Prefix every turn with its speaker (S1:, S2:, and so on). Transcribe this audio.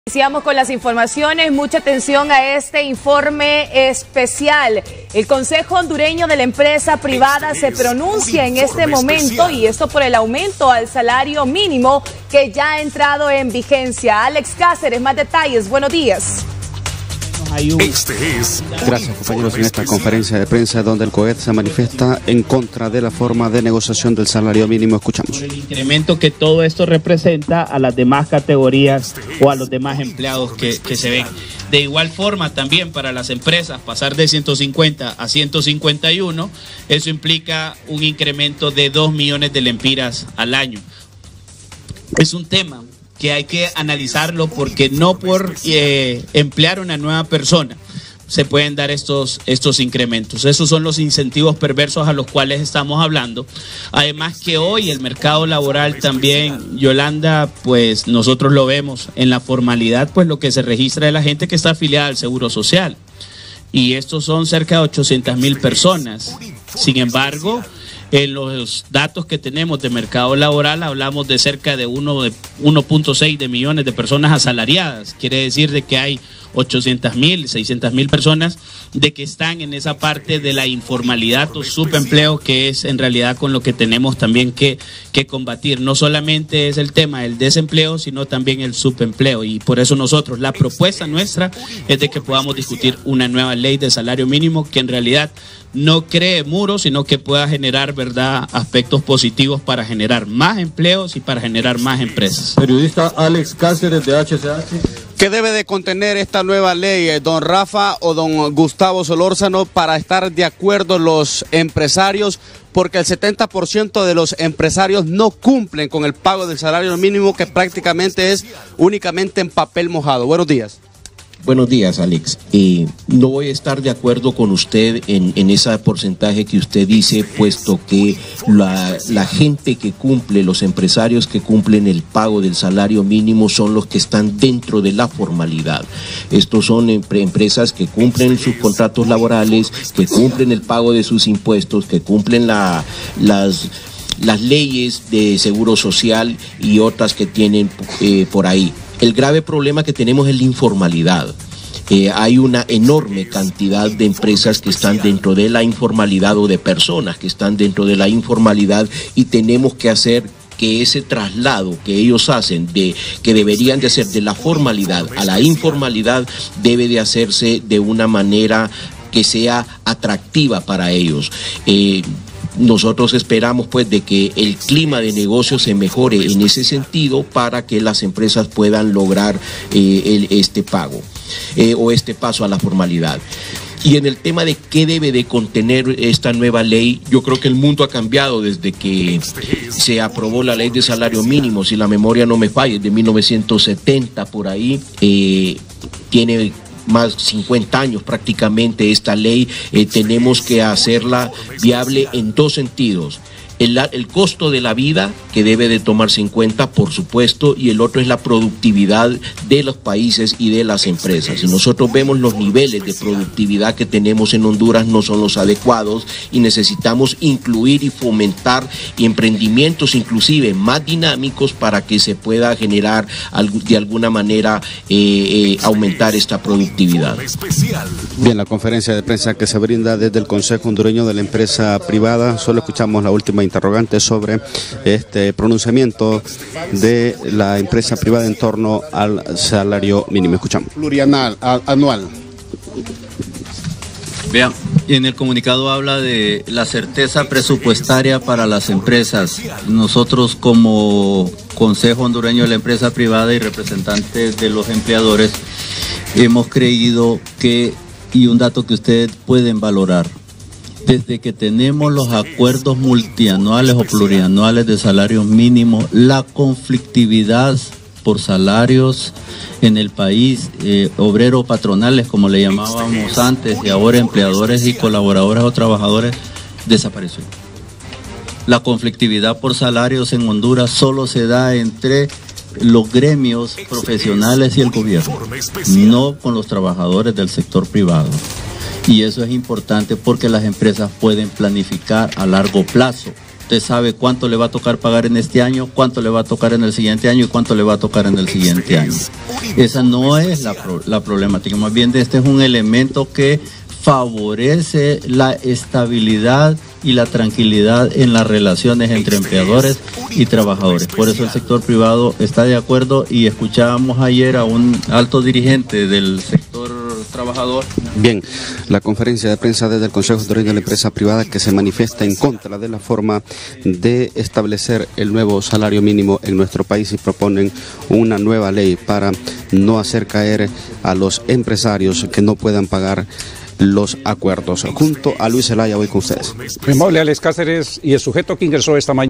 S1: Iniciamos con las informaciones, mucha atención a este informe especial. El Consejo Hondureño de la Empresa Privada se pronuncia en este momento y esto por el aumento al salario mínimo que ya ha entrado en vigencia. Alex Cáceres, más detalles, buenos días.
S2: Gracias, compañeros, en esta conferencia de prensa donde el COED se manifiesta en contra de la forma de negociación del salario mínimo. Escuchamos.
S3: El incremento que todo esto representa a las demás categorías o a los demás empleados que se ven. De igual forma, también para las empresas, pasar de 150 a 151, eso implica un incremento de 2 millones de lempiras al año. Es un tema que hay que analizarlo porque no por emplear una nueva persona se pueden dar estos incrementos. Esos son los incentivos perversos a los cuales estamos hablando. Además que hoy el mercado laboral también, Yolanda, pues nosotros lo vemos en la formalidad, pues lo que se registra de la gente que está afiliada al Seguro Social. Y estos son cerca de 800,000 personas. Sin embargo, en los datos que tenemos de mercado laboral hablamos de cerca de 1.6 de millones de personas asalariadas. Quiere decir de que hay 800,000, 600,000 personas de que están en esa parte de la informalidad o subempleo, que es en realidad con lo que tenemos también que combatir. No solamente es el tema del desempleo, sino también el subempleo. Y por eso nosotros, la propuesta nuestra es de que podamos discutir una nueva ley de salario mínimo que en realidad no cree muros, sino que pueda generar, ¿verdad?, aspectos positivos para generar más empleos y para generar más empresas.
S4: Periodista Alex Cáceres de HCH.
S2: ¿Qué debe de contener esta nueva ley, don Rafa o don Gustavo Solórzano, para estar de acuerdo los empresarios? Porque el 70% de los empresarios no cumplen con el pago del salario mínimo, que prácticamente es únicamente en papel mojado. Buenos días.
S5: Buenos días, Alex. No voy a estar de acuerdo con usted en ese porcentaje que usted dice, puesto que la gente que cumple, los empresarios que cumplen el pago del salario mínimo son los que están dentro de la formalidad. Estos son empresas que cumplen sus contratos laborales, que cumplen el pago de sus impuestos, que cumplen las leyes de seguro social y otras que tienen por ahí. El grave problema que tenemos es la informalidad. Hay una enorme cantidad de empresas que están dentro de la informalidad o de personas que están dentro de la informalidad y tenemos que hacer que ese traslado que ellos hacen, que deberían de hacer de la formalidad a la informalidad, debe de hacerse de una manera que sea atractiva para ellos. Nosotros esperamos pues de que el clima de negocio se mejore en ese sentido para que las empresas puedan lograr este pago o este paso a la formalidad. Y en el tema de qué debe de contener esta nueva ley, yo creo que el mundo ha cambiado desde que se aprobó la ley de salario mínimo, si la memoria no me falla, de 1970 por ahí, tiene más 50 años prácticamente esta ley. Tenemos que hacerla viable en dos sentidos. El costo de la vida, que debe de tomarse en cuenta, por supuesto, y el otro es la productividad de los países y de las empresas. Si nosotros vemos los niveles de productividad que tenemos en Honduras no son los adecuados y necesitamos incluir y fomentar emprendimientos inclusive más dinámicos para que se pueda generar de alguna manera aumentar esta productividad.
S2: Bien, la conferencia de prensa que se brinda desde el Consejo Hondureño de la Empresa Privada, solo escuchamos la última interrogante sobre este pronunciamiento de la empresa privada en torno al salario mínimo. Escuchamos.
S4: Plurianual, anual.
S6: Vean, en el comunicado habla de la certeza presupuestaria para las empresas. Nosotros como Consejo Hondureño de la Empresa Privada y representantes de los empleadores hemos creído que, y un dato que ustedes pueden valorar, desde que tenemos los acuerdos multianuales o plurianuales de salarios mínimos, la conflictividad por salarios en el país, obreros patronales como le llamábamos antes, y ahora empleadores y colaboradores o trabajadores, desapareció. La conflictividad por salarios en Honduras solo se da entre los gremios profesionales y el gobierno, no con los trabajadores del sector privado. Y eso es importante porque las empresas pueden planificar a largo plazo Usted sabe cuánto le va a tocar pagar en este año, cuánto le va a tocar en el siguiente año y cuánto le va a tocar en el siguiente año. Esa no es la problemática, más bien este es un elemento que favorece la estabilidad y la tranquilidad en las relaciones entre empleadores y trabajadores. Por eso el sector privado está de acuerdo y escuchábamos ayer a un alto dirigente del sector trabajador.
S2: Bien, la conferencia de prensa desde el Consejo Hondureño de la Empresa Privada que se manifiesta en contra de la forma de establecer el nuevo salario mínimo en nuestro país y proponen una nueva ley para no hacer caer a los empresarios que no puedan pagar los acuerdos. Junto a Luis Zelaya voy con ustedes.
S7: Amable Alex Cáceres, y el sujeto que ingresó esta mañana